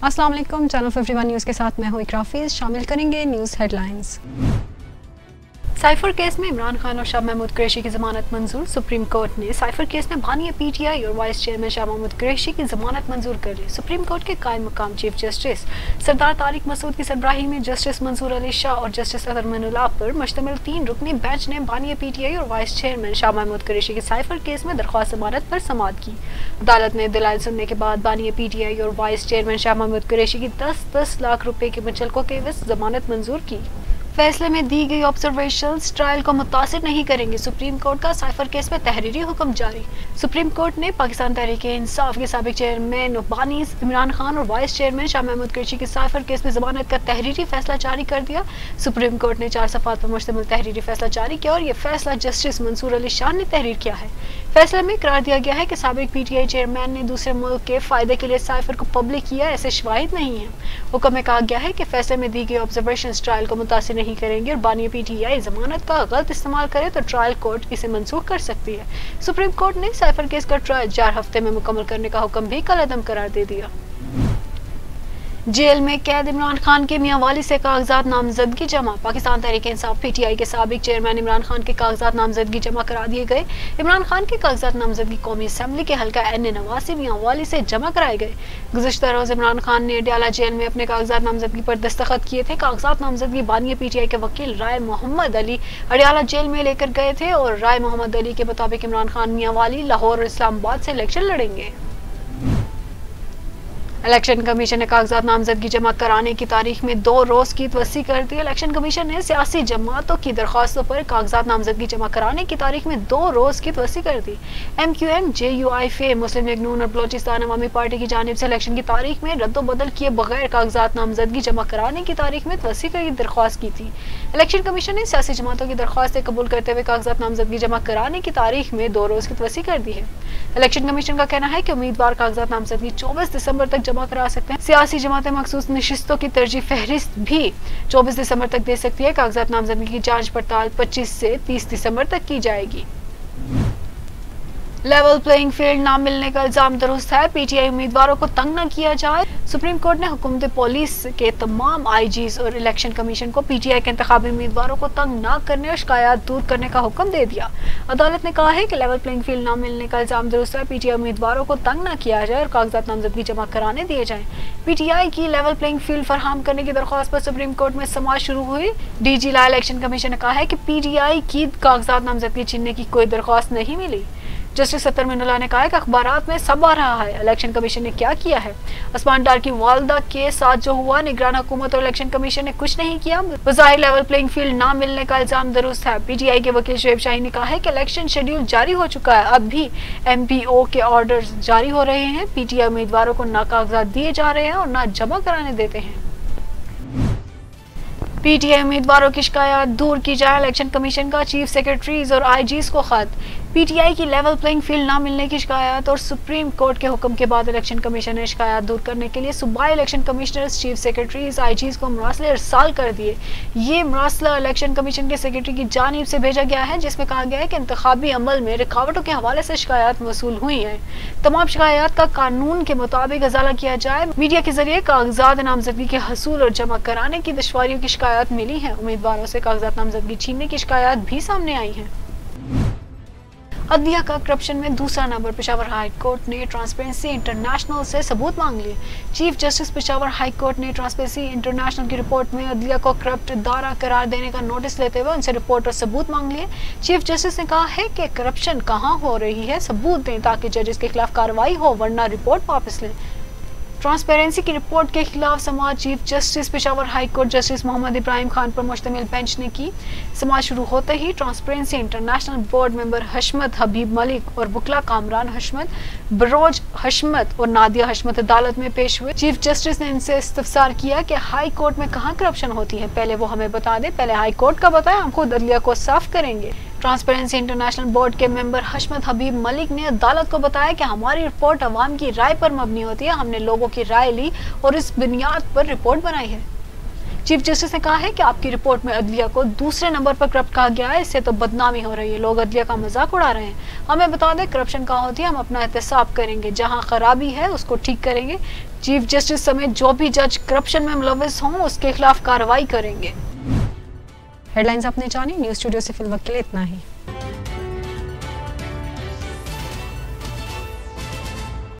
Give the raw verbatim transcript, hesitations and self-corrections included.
अस्सलाम वालेकुम, channel fifty one news के साथ मैं हूँ इकराफीज। शामिल करेंगे न्यूज़ हेडलाइंस। साइफर केस में इमरान खान और शाह महमूद कुरैशी की जमानत मंजूर। सुप्रीम कोर्ट ने साइफर केस में बानिया पीटीआई और वाइस चेयरमैन शाह महमूद कुरैशी की जमानत मंजूर कर ली। सुप्रीम कोर्ट के कायम मकाम चीफ जस्टिस सरदार तारिक मसूद की सरबराही में जस्टिस मंसूर अली शाह और जस्टिस अतर मनुल्लाह पर मुश्तमिल तीन रुकनी बेंच ने बानिया पीटीआई और वाइस चेयरमैन शाह महमूद कुरैशी की साइफर केस में दरख्वास्त जमानत पर समाअत की। अदालत ने दलाइल सुनने के बाद बानिया पीटीआई और वाइस चेयरमैन शाह महमूद कुरैशी की दस दस लाख रुपए के मुचलकों के एवज जमानत मंजूर की। फैसले में दी गई ऑब्जर्वेशंस ट्रायल को मुतासिर नहीं करेंगे। सुप्रीम कोर्ट का साइफर केस में तहरीरी हुक्म जारी। सुप्रीम कोर्ट ने पाकिस्तान तहरीक इंसाफ के साबिक चेयरमैन बानी इमरान खान और वाइस चेयरमैन शाह महमूद कुरैशी के साइफर केस में जमानत का तहरीरी फैसला जारी कर दिया। सुप्रीम कोर्ट ने चार सफ़ात पर मुश्तमिल तहरीरी फैसला जारी किया और ये फैसला जस्टिस मंसूर अली शाह ने तहरीर किया है। फैसले में करार दिया गया है कि साबिक पीटीआई चेयरमैन ने दूसरे मुल्क के फायदे के लिए साइफर को पब्लिक किया, ऐसे शवाहिद नहीं है। हुक्म में कहा गया है कि फैसले में दी गई ऑब्जर्वेशन ट्रायल को मुतासिर नहीं करेंगे और बानिया पीटीआई जमानत का गलत इस्तेमाल करे तो ट्रायल कोर्ट इसे मनसूख कर सकती है। सुप्रीम कोर्ट ने साइफर केस का ट्रायल चार हफ्ते में मुकम्मल करने का हुक्म भी कलअदम करार दे दिया। जेल में कैद इमरान खान के मियां वाली से कागजात नामजदगी जमा। पाकिस्तान तहरीक इंसाफ पीटीआई के साबिक चेयरमैन इमरान खान के कागजात नामजदगी जमा करा दिए गए। इमरान खान के कागजात नामजदगी कौमी असम्बली के हल्का एन ए नवासी मियां वाली से जमा कराए गए। गुज़श्ता रोज इमरान खान ने अडयाला जेल में अपने कागजात नामजदगी पर दस्तखत किए थे। कागजात नामजदगी बानिया पीटीआई के वकील राय मोहम्मद अली अडयाला जेल में लेकर गए थे और राय मोहम्मद अली के मुताबिक इमरान खान मियां वाली लाहौर और इस्लामाबाद से इलेक्शन लड़ेंगे। इलेक्शन कमीशन ने कागजात नामजदगी जमा कराने की तारीख में दो रोज की तवस्सी कर दी। इलेक्शन कमीशन ने सियासी जमातों की दरख्वास्तों पर कागजात नामजदगी जमा कराने की तारीख में दो रोज की तवस्सी कर दी। एम क्यू एम, जे यू आई फे, मुस्लिम लीग नून और बलोचिस्तान अवामी पार्टी की जानिब से इलेक्शन की तारीख में रद्दोबदल किए बगैर कागजात नामजदगी जमा कराने की तारीख में तवस्सी की दरख्वास्त की थी। इलेक्शन कमीशन ने सियासी जमातों की दरख्वास्तें कबूल करते हुए कागजात नामजदगी जमा कराने की तारीख में दो रोज की तवस्सी कर दी है। इलेक्शन कमीशन का कहना है कि उम्मीदवार कागजात नामजदगी चौबीस दिसंबर तक जमा करा सकते हैं। सियासी जमातें मखसूस नशिस्तों की तरजीह फहरिस्त भी चौबीस दिसंबर तक दे सकती है। कागजात नामजदगी की जांच पड़ताल पच्चीस से तीस दिसंबर तक की जाएगी। लेवल प्लेइंग फील्ड ना मिलने का इल्जाम दुरुस्त है। पीटीआई उम्मीदवारों को तंग न किया जाए। सुप्रीम कोर्ट ने हुकूमत पुलिस के तमाम आईजीज और इलेक्शन कमीशन को पीटीआई के इंतखाबी उम्मीदवारों को तंग न करने और शिकायत दूर करने का हुक्म दे दिया। अदालत ने कहा है कि लेवल प्लेइंग फील्ड ना मिलने का इल्जाम दुरुस्त है। पीटीआई उम्मीदवारों को तंग न किया जाए और कागजात नामजदगी जमा कराने दिए जाए। पीटीआई की लेवल प्लेइंग फील्ड फराहम करने की दरख्वास्त पर सुप्रीम कोर्ट में समाअत शुरू हुई। डीजी ला इलेक्शन कमीशन ने कहा है कि पीटीआई की कागजात नामजदगी छीनने की कोई दरख्वास्त नहीं मिली। जस्टिस अतर मनुल्लाह ने कहा है कि अखबारात में सब आ रहा है इलेक्शन कमीशन ने क्या किया है। उस्मान डार की वालदा के साथ जो हुआ, निगरान हुकूमत और इलेक्शन कमीशन ने कुछ नहीं किया। बज़ाहिर लेवल प्लेइंग फील्ड ना मिलने का इल्जाम दुरुस्त है। पीटीआई के वकील शुएब शाही ने कहा है कि इलेक्शन शेड्यूल जारी हो चुका है, अब भी एमपीओ के ऑर्डर्स जारी हो रहे हैं। पीटीआई उम्मीदवारों को ना कागजात दिए जा रहे हैं और ना जमा कराने देते हैं। पीटीआई उम्मीदवारों की शिकायत दूर की जाए। इलेक्शन कमीशन का चीफ सेक्रेटरीज और आईजीज को खत। पीटीआई की लेवल प्लेइंग फील्ड ना मिलने की शिकायत और सुप्रीम कोर्ट के हुक्म के बाद इलेक्शन कमीशन ने शिकायत दूर करने के लिए सूबाई election commissioners, chief secretaries, IGs को मरासले इरसाल कर दिए। ये मरासला इलेक्शन कमीशन के सेक्रेटरी की जानिब से भेजा गया है, जिसमें कहा गया है कि इंतखाबी अमल में रुकावटों के हवाले से शिकायत मौसूल हुई है। तमाम शिकायत का कानून के मुताबिक अजाला किया जाए। मीडिया के जरिए कागजात नामजदगी के हसूल और जमा कराने की दुश्वारियों की शिकायत मिली है। उम्मीदवारों से कागजात नामजदगी छीनने की शिकायत भी सामने आई है। अदलिया का करप्शन में दूसरा नंबर। पेशावर हाई कोर्ट ने ट्रांसपेरेंसी इंटरनेशनल से सबूत मांग लिए। Chief justice Peshawar high court ने ट्रांसपेरेंसी इंटरनेशनल की रिपोर्ट में अदलिया को करप्ट इदारा करार देने का नोटिस लेते हुए उनसे रिपोर्ट और सबूत मांग लिए। चीफ जस्टिस ने कहा है कि करप्शन कहां हो रही है, सबूत दें ताकि जजेस के खिलाफ कार्रवाई हो, वरना रिपोर्ट वापस लें। ट्रांसपेरेंसी की रिपोर्ट के खिलाफ समाअत chief justice Peshawar high court justice Mohammad Ibrahim Khan पर मुश्तमिल बेंच ने की। समाअत शुरू होते ही transparency international board member Hashmat Habib Malik और बुकला कामरान हशमत, बरोज हशमत और नादिया हशमत अदालत में पेश हुए। चीफ जस्टिस ने इनसे इस्तफसार किया कि हाई कोर्ट में कहाँ करप्शन होती है, पहले वो हमें बता दें, पहले हाई कोर्ट का बताएं, हम खुद अदलिया को साफ करेंगे। ट्रांसपेरेंसी इंटरनेशनल बोर्ड के मेंबर हशमत हबीब मलिक ने अदालत को बताया कि हमारी रिपोर्ट अवाम की राय पर मबनी होती है, हमने लोगों की राय ली और इस बुनियाद पर रिपोर्ट बनाई है। चीफ जस्टिस ने कहा है कि आपकी रिपोर्ट में अदलिया को दूसरे नंबर पर करप्ट कहा गया है, इससे तो बदनामी हो रही है, लोग अदलिया का मजाक उड़ा रहे हैं। हमें बता दें करप्शन कहाँ होती है, हम अपना एहतसाब करेंगे, जहाँ खराबी है उसको ठीक करेंगे। चीफ जस्टिस समेत जो भी जज करप्शन में मुलविस हों उसके खिलाफ कार्रवाई करेंगे। हेडलाइंस आपने जानी। न्यूज़ स्टूडियो से फिल वक्त के लिए इतना ही।